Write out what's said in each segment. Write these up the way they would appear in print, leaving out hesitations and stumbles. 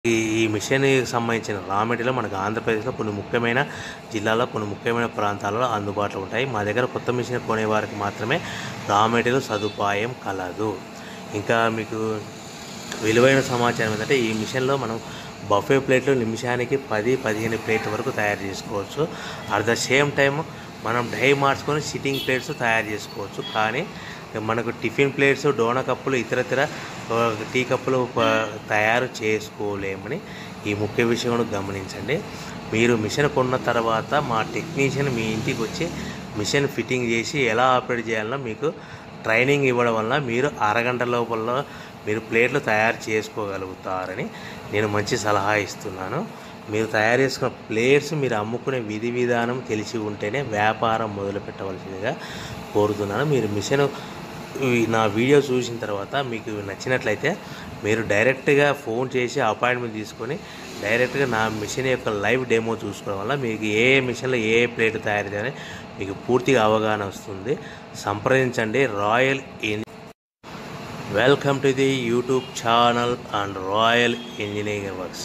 ఈ మిషన్‌కి సంబంధించిన రా మెటీరియల్ మనకు ఆంధ్రప్రదేశ్‌లో కొన్ని ముఖ్యమైన జిల్లాల్లో, కొన్ని ముఖ్యమైన ప్రాంతాల్లో అందుబాటులో ఉంటాయి. మా దగ్గర కొత్త మిషన్ కొనేవారికి మాత్రమే రా మెటీరియల్ సదుపాయం కలదు. ఇంకా మీకు విలువైన సమాచారం ఏంటంటే, ఈ మిషన్‌లో మనం బఫే ప్లేట్లు నిమిషానికి 10-15 ప్లేట్ల వరకు తయారు చేసుకోవచ్చు. అట్ ద సేమ్ టైమ్ మనం డై మార్చుకొని సిట్టింగ్ ప్లేట్స్ తయారు చేసుకోవచ్చు. కానీ మనకు టిఫిన్ ప్లేట్స్, డోనా కప్పులు, ఇతరత్ర టీ కప్పులు తయారు చేసుకోలేమని ఈ ముఖ్య విషయం గమనించండి. మీరు మిషన్ కొన్న తర్వాత మా టెక్నీషియన్ మీ ఇంటికి వచ్చి మిషన్ ఫిట్టింగ్ చేసి ఎలా ఆపరేట్ చేయాలనో మీకు ట్రైనింగ్ ఇవ్వడం వల్ల మీరు అరగంట లోపల మీరు ప్లేట్లు తయారు చేసుకోగలుగుతారని నేను మంచి సలహా ఇస్తున్నాను. మీరు తయారు చేసుకున్న ప్లేట్స్ మీరు అమ్ముకునే విధి విధానం తెలిసి ఉంటేనే వ్యాపారం మొదలు పెట్టవలసిందిగా కోరుతున్నాను. మీరు మిషన్ నా వీడియో చూసిన తర్వాత మీకు నచ్చినట్లయితే మీరు డైరెక్ట్గా ఫోన్ చేసి అపాయింట్మెంట్ తీసుకొని డైరెక్ట్గా నా మిషన్ యొక్క లైవ్ డెమో చూసుకోవడం వల్ల మీకు ఏ మిషన్లో ఏ ప్లేట్ తయారు చేయాలని మీకు పూర్తిగా అవగాహన వస్తుంది. సంప్రదించండి royal welcome to the YouTube channel and royal engineering works.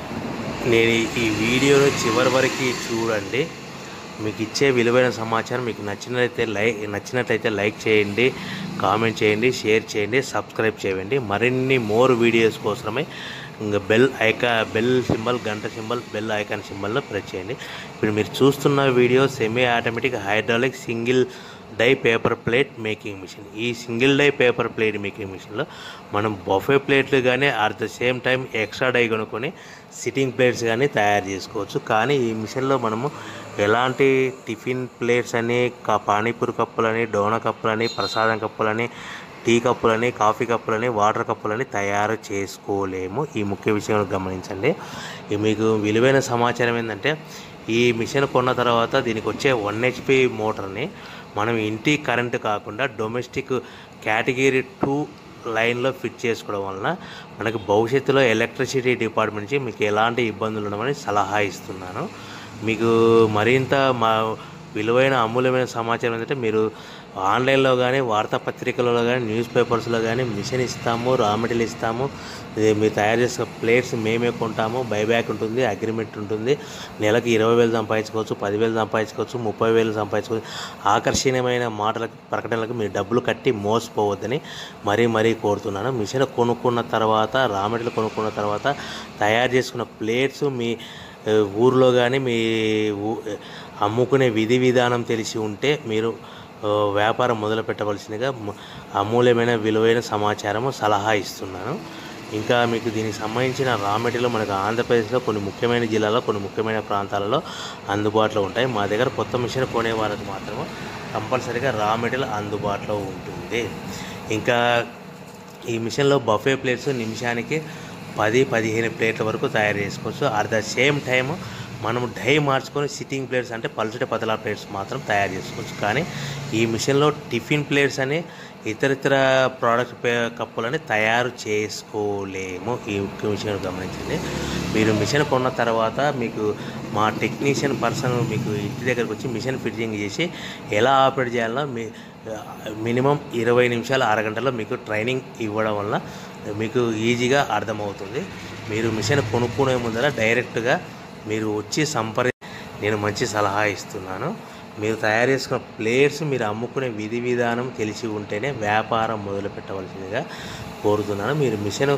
నేను ఈ వీడియోను చివరి వరకు చూడండి. మీకు ఇచ్చే విలువైన సమాచారం మీకు నచ్చినట్లయితే లైక్ చేయండి, కామెంట్ చేయండి, షేర్ చేయండి, సబ్స్క్రైబ్ చేయండి. మరిన్ని మోర్ వీడియోస్ కోసమే ఇంకా బెల్ సింబల్, గంట సింబల్, బెల్ ఐకాన్ సింబల్లో ప్రెస్ చేయండి. ఇప్పుడు మీరు చూస్తున్న video semi automatic hydraulic single die paper plate making machine. ఈ single die paper plate making మిషన్లో మనం బఫే ప్లేట్లు కానీ at the same time extra die కొనుక్కొని సిట్టింగ్ ప్లేట్స్ కానీ తయారు చేసుకోవచ్చు. కానీ ఈ మిషన్లో మనము ఎలాంటి టిఫిన్ ప్లేట్స్ అని, పానీపూరి కప్పులని, డోనా కప్పులని, ప్రసాదం కప్పులని, టీ కప్పులని, కాఫీ కప్పులని, వాటర్ కప్పులని తయారు చేసుకోలేము. ఈ ముఖ్య విషయం గమనించండి. మీకు విలువైన సమాచారం ఏంటంటే, ఈ మిషన్ కొన్న తర్వాత దీనికి వచ్చే 1 HP మోటార్ని మనం ఇంటి కరెంటు కాకుండా డొమెస్టిక్ కేటగిరీ 2 లైన్లో ఫిట్ చేసుకోవడం వలన మనకు భవిష్యత్తులో ఎలక్ట్రిసిటీ డిపార్ట్మెంట్ నుంచి మీకు ఎలాంటి ఇబ్బందులు ఉండవని సలహా ఇస్తున్నాను. మీకు మరింత విలువైన అమూల్యమైన సమాచారం ఏంటంటే, మీరు ఆన్లైన్లో కానీ, వార్తాపత్రికలలో కానీ, న్యూస్ పేపర్స్లో కానీ మిషన్ ఇస్తాము, రా మెటీరియల్ ఇస్తాము, మీరు తయారు చేసిన ప్లేట్స్ మేమే కొంటాము, బైబ్యాక్ ఉంటుంది, అగ్రిమెంట్ ఉంటుంది, నెలకు 20,000 సంపాదించుకోవచ్చు, 10,000 సంపాదించుకోవచ్చు, 30,000 సంపాదించుకోవచ్చు. ఆకర్షణీయమైన ప్రకటనలకు మీరు డబ్బులు కట్టి మోసపోవద్దని మరీ కోరుతున్నాను. మిషన్ కొనుక్కున్న తర్వాత, రా మెటీరియల్ కొనుక్కున్న తర్వాత తయారు చేసుకున్న ప్లేట్స్ మీ ఊర్లో కానీ మీ అమ్ముకునే విధి విధానం తెలిసి ఉంటే మీరు వ్యాపారం మొదలు పెట్టవలసిందిగా అమూల్యమైన విలువైన సమాచారము సలహా ఇస్తున్నాను. ఇంకా మీకు దీనికి సంబంధించిన రా మెటీరియల్ మనకు ఆంధ్రప్రదేశ్లో కొన్ని ముఖ్యమైన జిల్లాల్లో, కొన్ని ముఖ్యమైన ప్రాంతాలలో అందుబాటులో ఉంటాయి. మా దగ్గర కొత్త మిషన్ కొనే వాళ్ళకి మాత్రమే కంపల్సరీగా రా మెటీరియల్ అందుబాటులో ఉంటుంది. ఇంకా ఈ మిషన్లో బఫే ప్లేట్స్ నిమిషానికి 10-15 ప్లేట్ల వరకు తయారు చేసుకోవచ్చు. అట్ ద సేమ్ టైమ్ మనం డై మార్చుకొని సిట్టింగ్ ప్లేట్స్ అంటే పలుచటి పతలా ప్లేట్స్ మాత్రం తయారు చేసుకోవచ్చు. కానీ ఈ మిషన్లో టిఫిన్ ప్లేట్స్ అని, ఇతర ప్రోడక్ట్ కప్పులని తయారు చేసుకోలేము. ఈ ముఖ్య విషయం గమనించండి. మీరు మిషన్ కొన్న తర్వాత మీకు మా టెక్నీషియన్ పర్సన్ మీకు ఇంటి దగ్గరకు వచ్చి మిషన్ ఫిట్టింగ్ చేసి ఎలా ఆపరేట్ చేయాలో మినిమం 20 నిమిషాలు, అరగంటలో మీకు ట్రైనింగ్ ఇవ్వడం వల్ల మీకు ఈజీగా అర్థమవుతుంది. మీరు మిషన్ కొనుక్కునే ముందర డైరెక్ట్గా మీరు వచ్చి నేను మంచి సలహా ఇస్తున్నాను. మీరు తయారు చేసుకున్న ప్లేట్స్ మీరు అమ్ముకునే విధి విధానం తెలిసి ఉంటేనే వ్యాపారం మొదలు పెట్టవలసిందిగా కోరుతున్నాను. మీరు మిషన్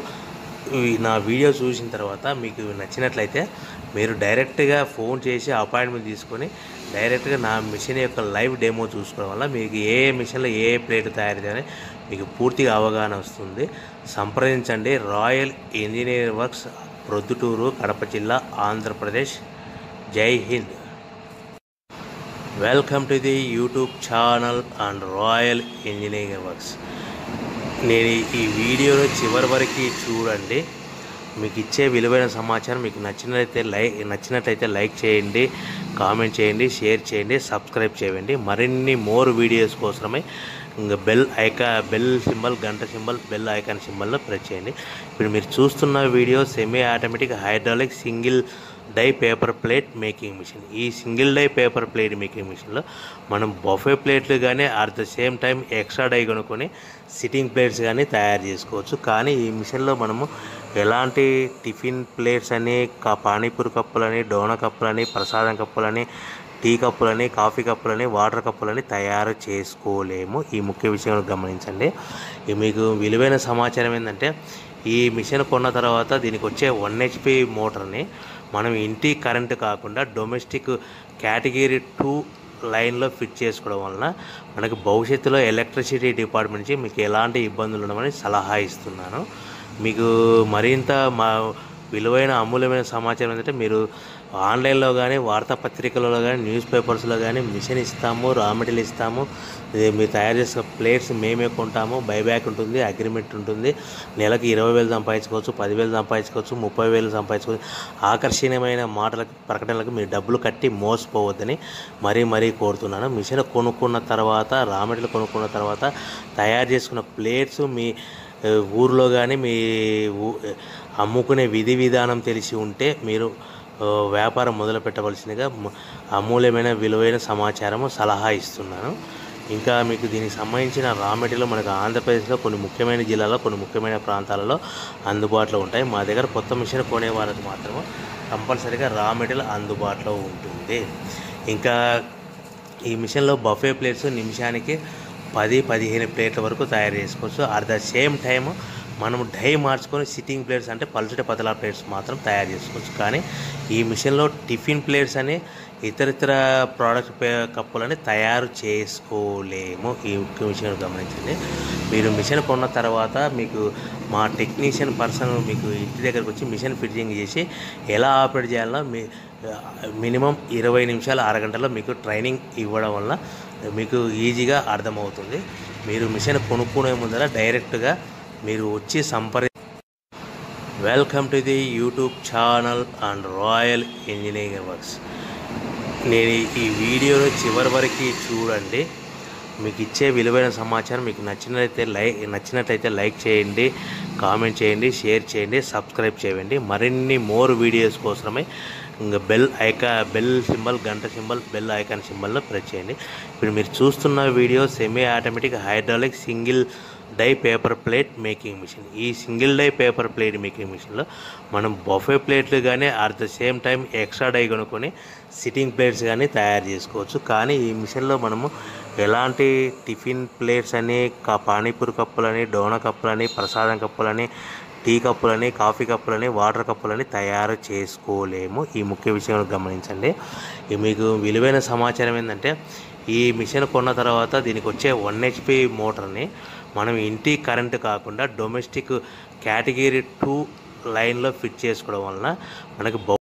నా వీడియో చూసిన తర్వాత మీకు నచ్చినట్లయితే మీరు డైరెక్ట్గా ఫోన్ చేసి అపాయింట్మెంట్ తీసుకొని డైరెక్ట్గా నా మిషన్ యొక్క లైవ్ డెమో చూసుకోవడం వల్ల మీకు ఏ మిషన్లో ఏ ప్లేట్ తయారు చేయాలని మీకు పూర్తిగా అవగాహన వస్తుంది. సంప్రదించండి royal engineering works, Proddatur, Kadapa జిల్లా, ఆంధ్రప్రదేశ్. జై Hind. Welcome to the YouTube channel and royal engineering works. నేను ఈ వీడియోను చివరి వరకు చూడండి. మీకు ఇచ్చే విలువైన సమాచారం మీకు నచ్చినట్లయితే లైక్ చేయండి, కామెంట్ చేయండి, షేర్ చేయండి, సబ్స్క్రైబ్ చేయండి. మరిన్ని మోర్ వీడియోస్ కోసమే ఇంకా బెల్ సింబల్, గంట సింబల్, బెల్ ఐకాన్ సింబల్లో ప్రెస్ చేయండి. ఇప్పుడు మీరు చూస్తున్న video semi automatic hydraulic single die paper plate making machine. ఈ single die paper plate making మిషన్లో మనం బఫే ప్లేట్లు కానీ at the same time extra die కొనుక్కొని సిట్టింగ్ ప్లేట్స్ కానీ తయారు చేసుకోవచ్చు. కానీ ఈ మిషన్లో మనము ఎలాంటి టిఫిన్ ప్లేట్స్ అని పానీపూరి కప్పులని, డోనా కప్పులని, ప్రసాదం కప్పులని, టీ కప్పులని, కాఫీ కప్పులని, వాటర్ కప్పులని తయారు చేసుకోలేము. ఈ ముఖ్య విషయం గమనించండి. మీకు విలువైన సమాచారం ఏంటంటే, ఈ మిషన్ కొన్న తర్వాత దీనికి వచ్చే 1 HP మోటార్ని మనం ఇంటి కరెంటు కాకుండా డొమెస్టిక్ కేటగిరీ 2 లైన్లో ఫిట్ చేసుకోవడం వలన మనకు భవిష్యత్తులో ఎలక్ట్రిసిటీ డిపార్ట్మెంట్ నుంచి మీకు ఎలాంటి ఇబ్బందులు ఉండవని సలహా ఇస్తున్నాను. మీకు మరింత విలువైన అమూల్యమైన సమాచారం ఏంటంటే, మీరు ఆన్లైన్లో కానీ, వార్తాపత్రికలలో కానీ, న్యూస్ పేపర్స్లో కానీ మిషన్ ఇస్తాము, రా మెటీరియల్ ఇస్తాము, మీరు తయారు చేసిన ప్లేట్స్ మేమే కొంటాము, బైబ్యాక్ ఉంటుంది, అగ్రిమెంట్ ఉంటుంది, నెలకు 20,000 సంపాదించుకోవచ్చు, 10,000 సంపాదించుకోవచ్చు, 30,000 సంపాదించుకోవచ్చు. ఆకర్షణీయమైన ప్రకటనలకు మీరు డబ్బులు కట్టి మోసపోవద్దని మరీ కోరుతున్నాను. మిషన్ కొనుక్కున్న తర్వాత, రా మెటీరియల్ కొనుక్కున్న తర్వాత తయారు చేసుకున్న ప్లేట్స్ మీ ఊర్లో కానీ మీ అమ్ముకునే విధి విధానం తెలిసి ఉంటే మీరు వ్యాపారం మొదలు పెట్టవలసిందిగా అమూల్యమైన విలువైన సమాచారము సలహా ఇస్తున్నాను. ఇంకా మీకు దీనికి సంబంధించిన రా మెటీరియల్ మనకు ఆంధ్రప్రదేశ్లో కొన్ని ముఖ్యమైన జిల్లాల్లో, కొన్ని ముఖ్యమైన ప్రాంతాలలో అందుబాటులో ఉంటాయి. మా దగ్గర కొత్త మిషన్ కొనే వాళ్ళకి మాత్రమే కంపల్సరీగా రా మెటీరియల్ అందుబాటులో ఉంటుంది. ఇంకా ఈ మిషన్లో బఫే ప్లేట్స్ నిమిషానికి 10-15 ప్లేట్ల వరకు తయారు చేసుకోవచ్చు. అట్ ద సేమ్ టైమ్ మనం డై మార్చుకొని సిట్టింగ్ ప్లేట్స్ అంటే పల్చటి పతలా ప్లేట్స్ మాత్రం తయారు చేసుకోవచ్చు. కానీ ఈ మిషన్లో టిఫిన్ ప్లేట్స్ అని ఇతర ప్రోడక్ట్ కప్పులని తయారు చేసుకోలేము. ఈ ముఖ్య విషయం గమనించండి. మీరు మిషన్ కొన్న తర్వాత మీకు మా టెక్నీషియన్ పర్సన్ మీకు ఇంటి దగ్గరకు వచ్చి మిషన్ ఫిట్టింగ్ చేసి ఎలా ఆపరేట్ చేయాలో మినిమం 20 నిమిషాలు, అరగంటలో మీకు ట్రైనింగ్ ఇవ్వడం వల్ల మీకు ఈజీగా అర్థమవుతుంది. మీరు మిషన్ కొనుక్కునే ముందర డైరెక్ట్గా మీరు వచ్చి welcome to the YouTube channel and royal engineering works. నేను ఈ వీడియోలో చివరి వరకు చూడండి. మీకు ఇచ్చే విలువైన సమాచారం మీకు నచ్చినట్లయితే లైక్ చేయండి, కామెంట్ చేయండి, షేర్ చేయండి, సబ్స్క్రైబ్ చేయండి. మరిన్ని మోర్ వీడియోస్ కోసమే ఇంకా బెల్ సింబల్, గంట సింబల్, బెల్ ఐకాన్ సింబల్ను ప్రెస్ చేయండి. ఇప్పుడు మీరు చూస్తున్న video semi automatic hydraulic single die paper plate making machine. ఈ single die paper plate making మిషన్లో మనం బఫే ప్లేట్లు కానీ at the same time extra die కొనుక్కొని సిట్టింగ్ ప్లేట్స్ కానీ తయారు చేసుకోవచ్చు. కానీ ఈ మిషన్లో మనము ఎలాంటి టిఫిన్ ప్లేట్స్ అని పానీపూరి కప్పులని, డోనా కప్పులని, ప్రసాదం కప్పులని, టీ కప్పులని, కాఫీ కప్పులని, వాటర్ కప్పులని తయారు చేసుకోలేము. ఈ ముఖ్య విషయం గమనించండి. మీకు విలువైన సమాచారం ఏంటంటే, ఈ మిషన్ కొన్న తర్వాత దీనికి వచ్చే 1 HP మోటార్ని మనం ఇంటి కరెంటు కాకుండా డొమెస్టిక్ కేటగిరీ 2 లైన్లో ఫిట్ చేసుకోవడం వలన మనకు